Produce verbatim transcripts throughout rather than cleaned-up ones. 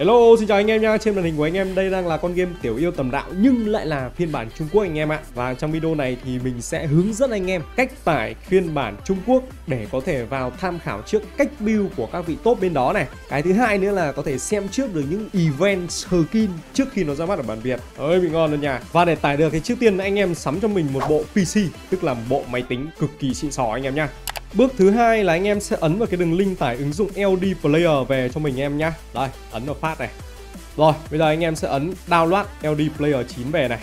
Hello, xin chào anh em nha. Trên màn hình của anh em đây đang là con game Tiểu Yêu Tầm Đạo nhưng lại là phiên bản Trung Quốc anh em ạ. Và trong video này thì mình sẽ hướng dẫn anh em cách tải phiên bản Trung Quốc để có thể vào tham khảo trước cách build của các vị top bên đó này. Cái thứ hai nữa là có thể xem trước được những event skin trước khi nó ra mắt ở bản Việt. Ơi bị ngon luôn nha. Và để tải được thì trước tiên anh em sắm cho mình một bộ pê xê, tức là một bộ máy tính cực kỳ xịn sò anh em nha. Bước thứ hai là anh em sẽ ấn vào cái đường link tải ứng dụng lờ đê Player về cho mình em nhá. Đây, ấn vào phát này. Rồi, bây giờ anh em sẽ ấn download lờ đê Player chín về này.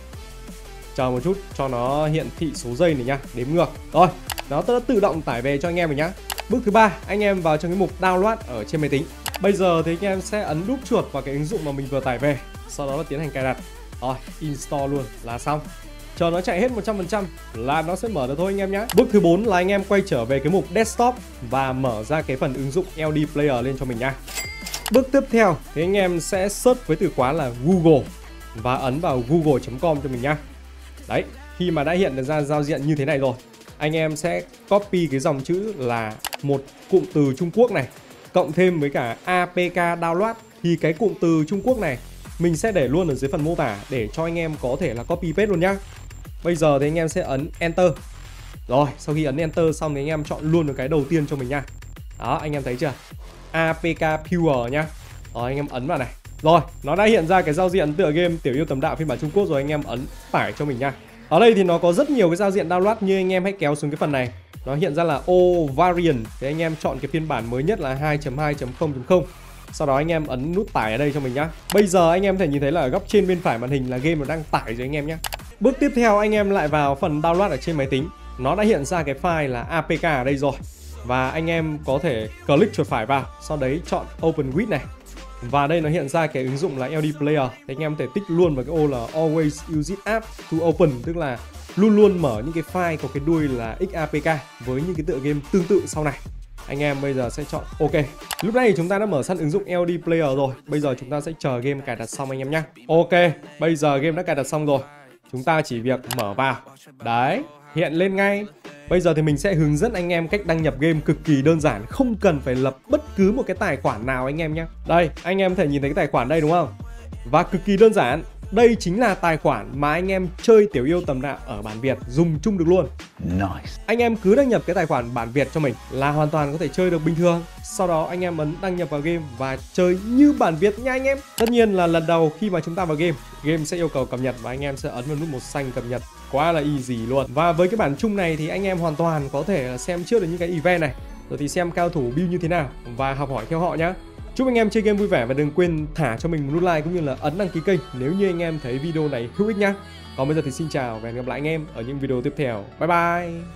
Chờ một chút cho nó hiện thị số giây này nhá, đếm ngược. Rồi, nó đã tự động tải về cho anh em rồi nhá. Bước thứ ba, anh em vào trong cái mục download ở trên máy tính. Bây giờ thì anh em sẽ ấn đúp chuột vào cái ứng dụng mà mình vừa tải về, sau đó là tiến hành cài đặt. Rồi, install luôn là xong. Chờ nó chạy hết một trăm phần trăm là nó sẽ mở được thôi anh em nhé. Bước thứ bốn là anh em quay trở về cái mục desktop và mở ra cái phần ứng dụng lờ đê Player lên cho mình nha. Bước tiếp theo thì anh em sẽ search với từ khóa là Google và ấn vào google chấm com cho mình nhá. Đấy, khi mà đã hiện được ra giao diện như thế này rồi, anh em sẽ copy cái dòng chữ là một cụm từ Trung Quốc này cộng thêm với cả a pê ca download, thì cái cụm từ Trung Quốc này mình sẽ để luôn ở dưới phần mô tả để cho anh em có thể là copy paste luôn nhá. Bây giờ thì anh em sẽ ấn Enter. Rồi, sau khi ấn Enter xong thì anh em chọn luôn được cái đầu tiên cho mình nha. Đó, anh em thấy chưa? a pê ca Pure nhá. Rồi, anh em ấn vào này. Rồi, nó đã hiện ra cái giao diện tựa game Tiểu Yêu Tầm Đạo phiên bản Trung Quốc rồi, anh em ấn tải cho mình nha. Ở đây thì nó có rất nhiều cái giao diện download, như anh em hãy kéo xuống cái phần này. Nó hiện ra là O variant. Thì anh em chọn cái phiên bản mới nhất là hai chấm hai chấm không chấm không. Sau đó anh em ấn nút tải ở đây cho mình nhá. Bây giờ anh em có thể nhìn thấy là ở góc trên bên phải màn hình là game nó đang tải rồi anh em nhé. Bước tiếp theo anh em lại vào phần download ở trên máy tính. Nó đã hiện ra cái file là a pê ca ở đây rồi. Và anh em có thể click chuột phải vào, sau đấy chọn Open with này. Và đây nó hiện ra cái ứng dụng là lờ đê Player. Thì anh em có thể tích luôn vào cái ô là Always use it app to open, tức là luôn luôn mở những cái file có cái đuôi là ích a pê ca với những cái tựa game tương tự sau này. Anh em bây giờ sẽ chọn OK. Lúc này chúng ta đã mở sẵn ứng dụng lờ đê Player rồi. Bây giờ chúng ta sẽ chờ game cài đặt xong anh em nhé. OK, bây giờ game đã cài đặt xong rồi. Chúng ta chỉ việc mở vào. Đấy, hiện lên ngay. Bây giờ thì mình sẽ hướng dẫn anh em cách đăng nhập game cực kỳ đơn giản, không cần phải lập bất cứ một cái tài khoản nào anh em nhé. Đây, anh em có thể nhìn thấy cái tài khoản đây đúng không? Và cực kỳ đơn giản. Đây chính là tài khoản mà anh em chơi Tiểu Yêu Tầm Đạo ở bản Việt dùng chung được luôn. Nice. Anh em cứ đăng nhập cái tài khoản bản Việt cho mình là hoàn toàn có thể chơi được bình thường. Sau đó anh em ấn đăng nhập vào game và chơi như bản Việt nha anh em. Tất nhiên là lần đầu khi mà chúng ta vào game, game sẽ yêu cầu cập nhật và anh em sẽ ấn vào nút màu xanh cập nhật. Quá là easy luôn. Và với cái bản chung này thì anh em hoàn toàn có thể xem trước được những cái event này, rồi thì xem cao thủ build như thế nào và học hỏi theo họ nhá. Chúc anh em chơi game vui vẻ và đừng quên thả cho mình một nút like cũng như là ấn đăng ký kênh nếu như anh em thấy video này hữu ích nhá. Còn bây giờ thì xin chào và hẹn gặp lại anh em ở những video tiếp theo. Bye bye.